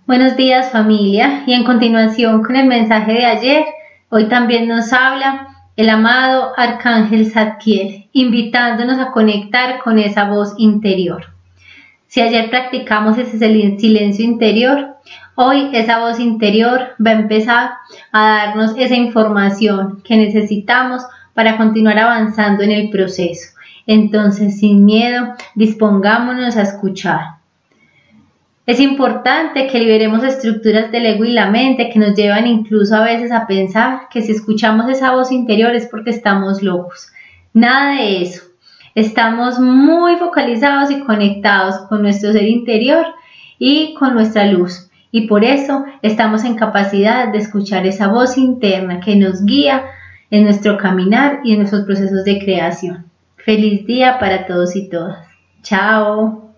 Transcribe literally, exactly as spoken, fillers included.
Buenos días familia, y en continuación con el mensaje de ayer, hoy también nos habla el amado Arcángel Zadkiel, invitándonos a conectar con esa voz interior. Si ayer practicamos ese silencio interior, hoy esa voz interior va a empezar a darnos esa información que necesitamos para continuar avanzando en el proceso. Entonces, sin miedo, dispongámonos a escuchar. Es importante que liberemos estructuras del ego y la mente que nos llevan incluso a veces a pensar que si escuchamos esa voz interior es porque estamos locos. Nada de eso. Estamos muy focalizados y conectados con nuestro ser interior y con nuestra luz. Y por eso estamos en capacidad de escuchar esa voz interna que nos guía en nuestro caminar y en nuestros procesos de creación. Feliz día para todos y todas. Chao.